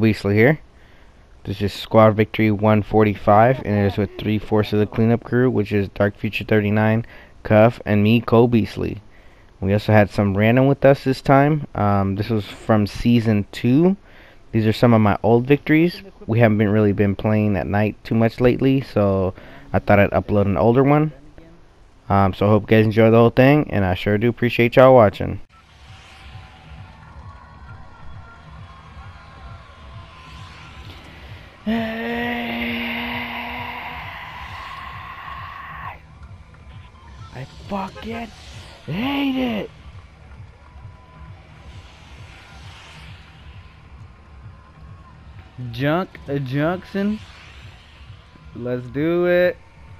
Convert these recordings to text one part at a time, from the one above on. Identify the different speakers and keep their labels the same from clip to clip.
Speaker 1: Beasley here. This is Squad Victory 145, and it is with 3/4 of the cleanup crew, which is Dark Future 39, Cuff, and me, Cole Beasley. We also had some random with us this time. This was from Season 2. These are some of my old victories. We haven't really been playing at night too much lately, so I thought I'd upload an older one. So I hope you guys enjoy the whole thing, and I sure do appreciate y'all watching. I fucking hate it. Junction. Let's do it.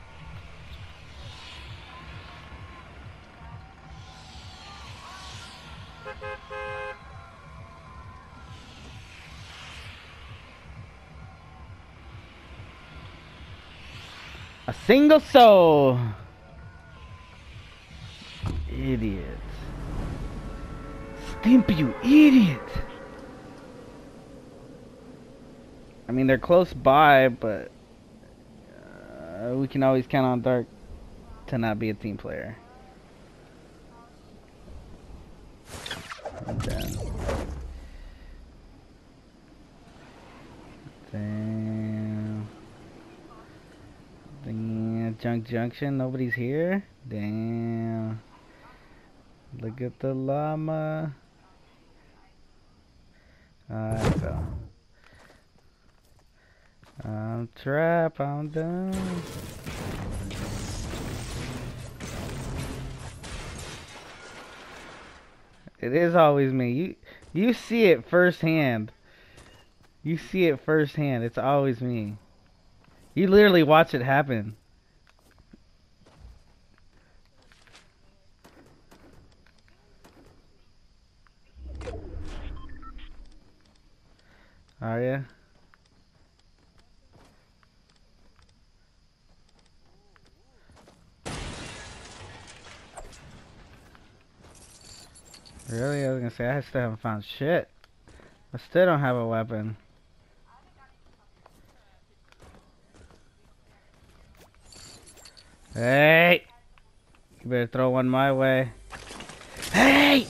Speaker 1: A single soul. Idiot. Stimpy, you idiot. I mean, they're close by, but we can always count on Dark to not be a team player. Okay. Damn. Damn. Junction, nobody's here? Damn. Look at the llama. Alright, so. I'm trapped, I'm done. It is always me. You see it firsthand. You see it firsthand. It's always me. You literally watch it happen. Are ya? Really? I was gonna say, I still haven't found shit. I still don't have a weapon. Hey! You better throw one my way. Hey!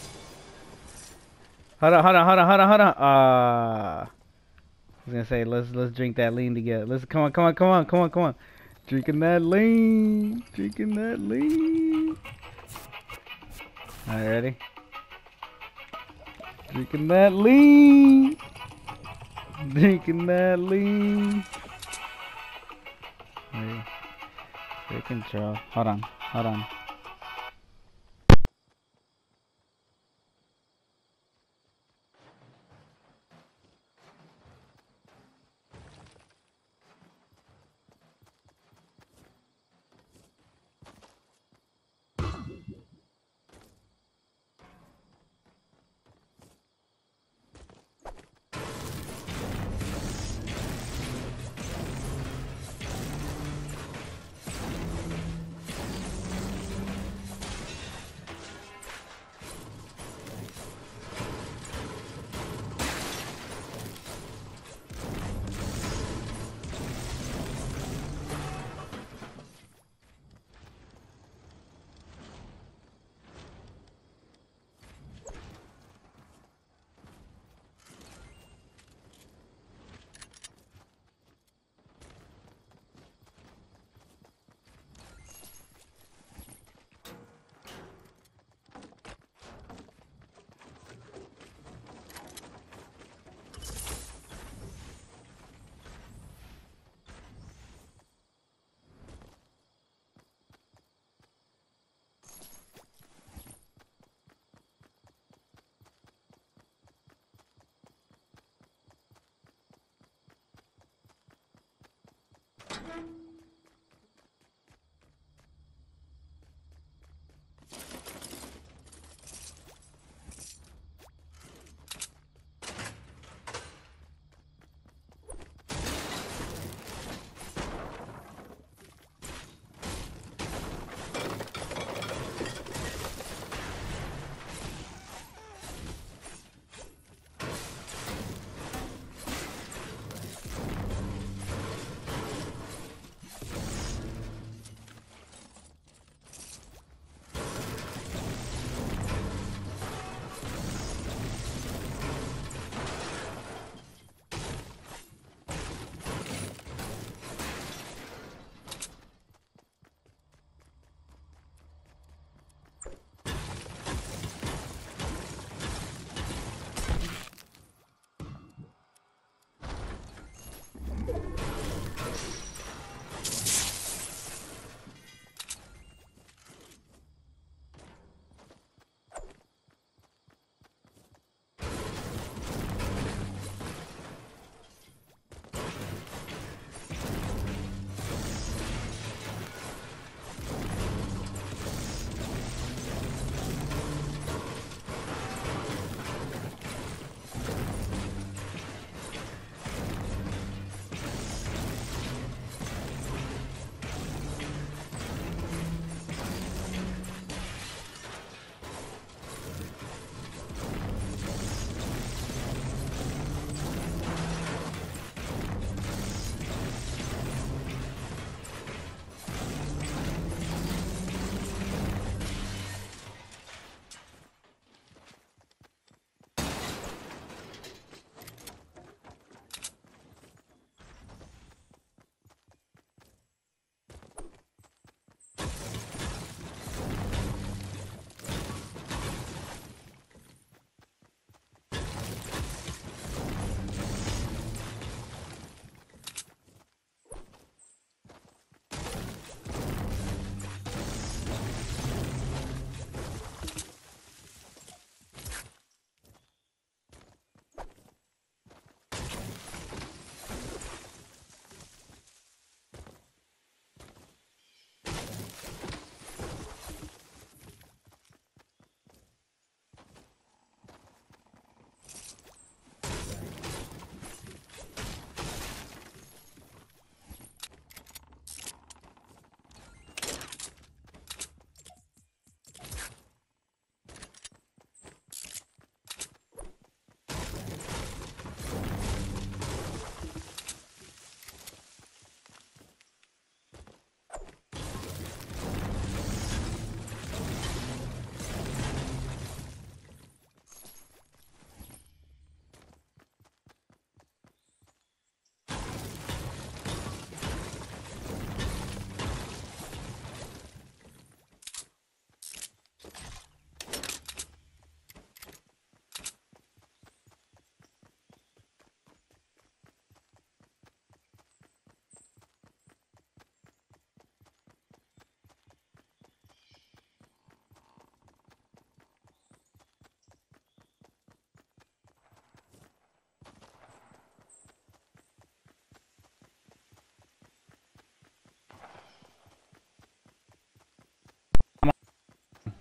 Speaker 1: Hold on. I was gonna say, let's drink that lean together. Let's come on. Drinking that lean. Alright, ready? Drinking that lean. Hey, take control. Hold on.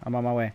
Speaker 2: I'm on my way.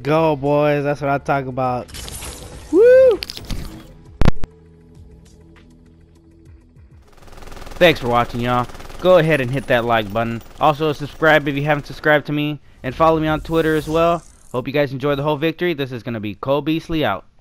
Speaker 2: go, boys. That's what I talk about. Woo!
Speaker 3: Thanks for watching, y'all. Go ahead and hit that like button. Also, subscribe if you haven't subscribed to me. And follow me on Twitter as well. Hope you guys enjoy the whole victory. This is going to be Cole Beasley out.